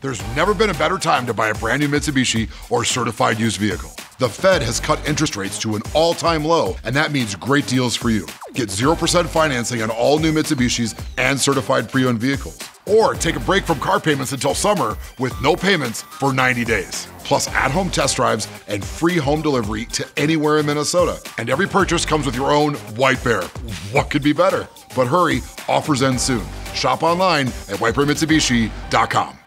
There's never been a better time to buy a brand new Mitsubishi or certified used vehicle. The Fed has cut interest rates to an all-time low, and that means great deals for you. Get 0% financing on all new Mitsubishis and certified pre-owned vehicles. Or take a break from car payments until summer with no payments for 90 days. Plus at-home test drives and free home delivery to anywhere in Minnesota. And every purchase comes with your own White Bear. What could be better? But hurry, offers end soon. Shop online at whitebearmitsubishi.com.